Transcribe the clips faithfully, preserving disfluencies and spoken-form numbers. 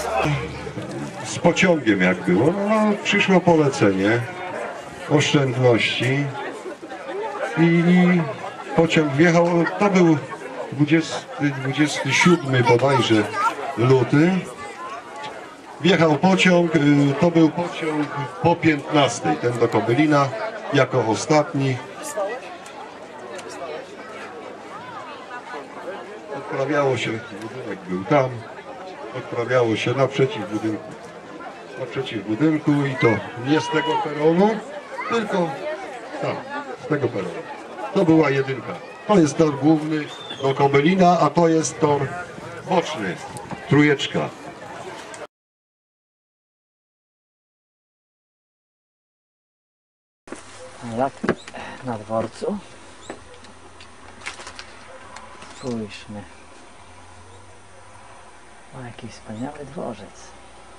z pociągiem jak było. No, przyszło polecenie oszczędności i, i pociąg wjechał, to był dwudziesty, dwudziesty siódmy bodajże luty. Wjechał pociąg, to był pociąg po piętnastej, ten do Kobylina jako ostatni. Odprawiało się, budynek był tam, odprawiało się naprzeciw budynku, naprzeciw budynku i to nie z tego peronu, tylko tam, z tego peronu. To była jedynka. To jest tor główny do Kobylina, a to jest tor boczny, trójeczka. Jak na dworcu? Spójrzmy. O, jaki wspaniały dworzec.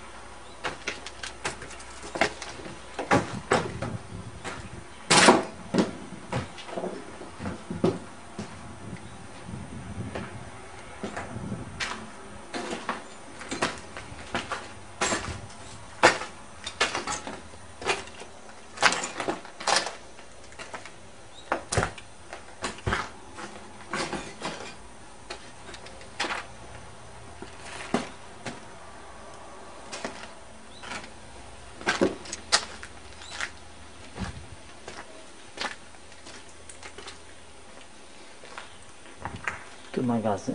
Tu magazyn.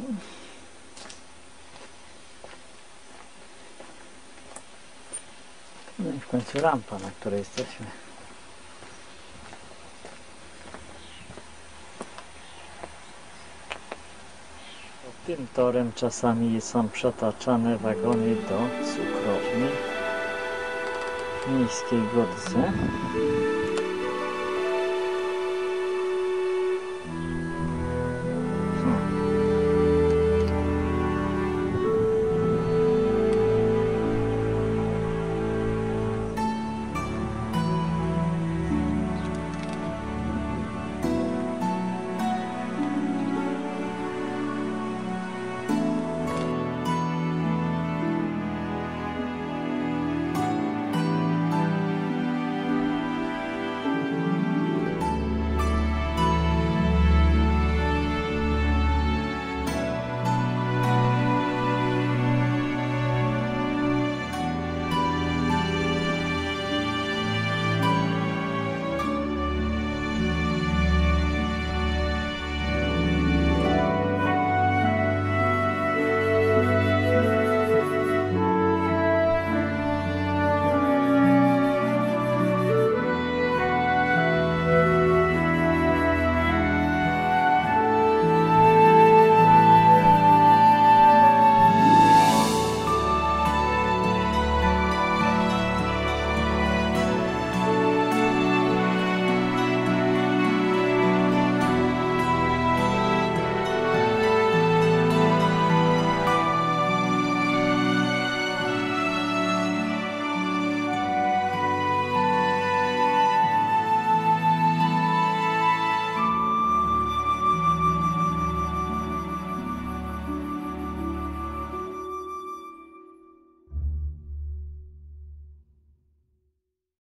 No i w końcu rampa, na której jesteśmy. Tym torem czasami są przetaczane wagony do cukrowni w Miejskiej Górce.